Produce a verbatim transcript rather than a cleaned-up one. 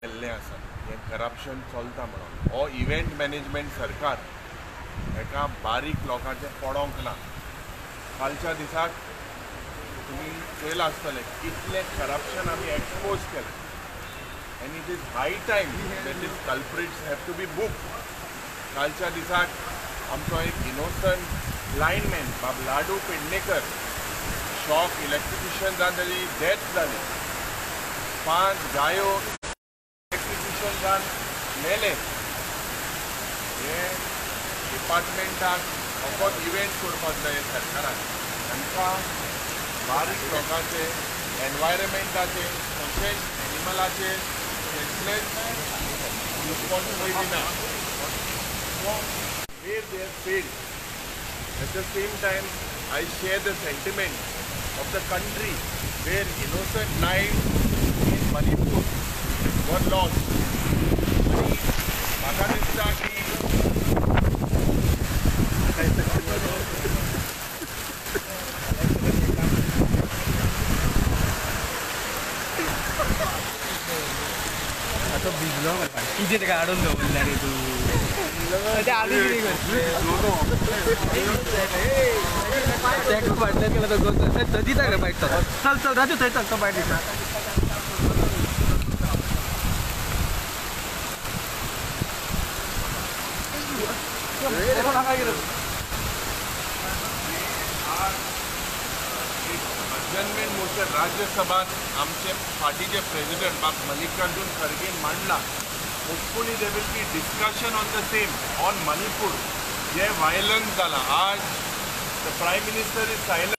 केल्लें आसा हें करप्शन चलता म्हणून हो इव्हेंट मॅनेजमेंट सरकार एका बारीक लोकांचें पडोंक ना. कालच्या दिसाक तुमी पळयलां आसतलें कितलें करप्शन आमी एक्सपोज केलें and it is high time that is culprits have to be book. कालच्या दिसाक आमचो एक इनोसंट लायनमॅन बाब लाडू पेडणेकर शॉक इलेक्ट्रिशियन जावन ताची डेथ जाली. पांच गायो इलेक्ट्रिशियन जावन मेले. हे डिपार्टमेंटाक फकत इव्हेंट करपाक जाय सरकारान. तांकां बारीक लोकांचे एनवायरमेंटाचे तशेंच एनिमलाचे कसलेच रिस्पॉन्सिबिलिटी ना. Where they have failed. At the same time, I share the sentiment of the country where innocent lives in Manipur were lost. आणि म्हाका दिसता की आता भिजलो किती ते काढून दवरला रे तू. आधी किती दिता रे बाईट. चल चल राजू थंय चल तो बाईट दिता. अजमेंट मोशन राज्यसभात आमचे पार्टीचे प्रेसिडेंट बाब मल्लिकार्जुन खरगे मांडला. Hopefully there will be discussion on the same on Manipur जे वायलन्स जाला. आज the prime minister is silent.